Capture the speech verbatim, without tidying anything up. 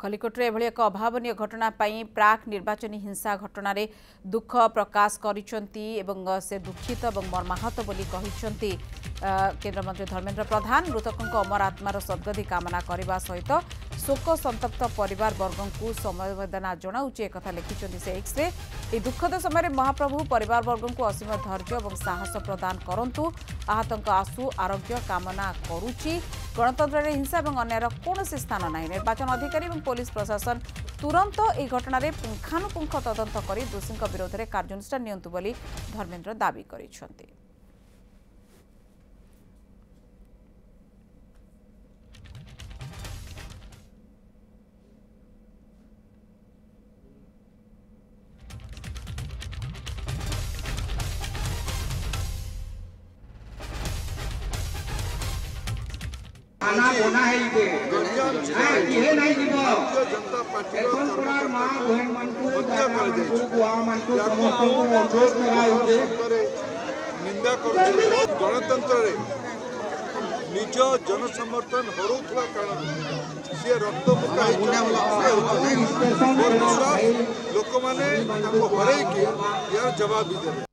खलिकोटे एभली एक अभावन घटना पाई प्राक निर्वाचनी हिंसा घटना दुख प्रकाश कर से दुखित और मर्माहत बोली कहते केन्द्रमंत्री धर्मेन्द्र प्रधान मृतकों अमर आत्मार सद्गति कामना करने सहित शोक संतप्त परिवार वर्ग को समवेदना जनाऊे एक लिखिं से एक्स रे दुखद समय महाप्रभु परिवार वर्ग को असीम धैर्य और साहस प्रदान करंतु आहतों आशु आरोग्य कामना करुच्ची गणतंत्र हिंसा और अन्यायर कौन स्थान ना निर्वाचन अधिकारी और पुलिस प्रशासन तुरंत यह घटना पुंखानुपुंख तदंत कर दोषी विरोध में कार्यानुष्ठान नियंतु बोली धर्मेन्द्र दावी करिसेंति। आना बोना है इधे ये नहीं जीवो एकोन कोणार मां बहन मन को दाना मन को बुआ मन को समस्त को अनुरोध कराउते निंदा करते गणतंत्र रे निज जनसमर्थन हरुथला कारण से रक्त मुक्का लोक माने हरै के यार जवाब देबे।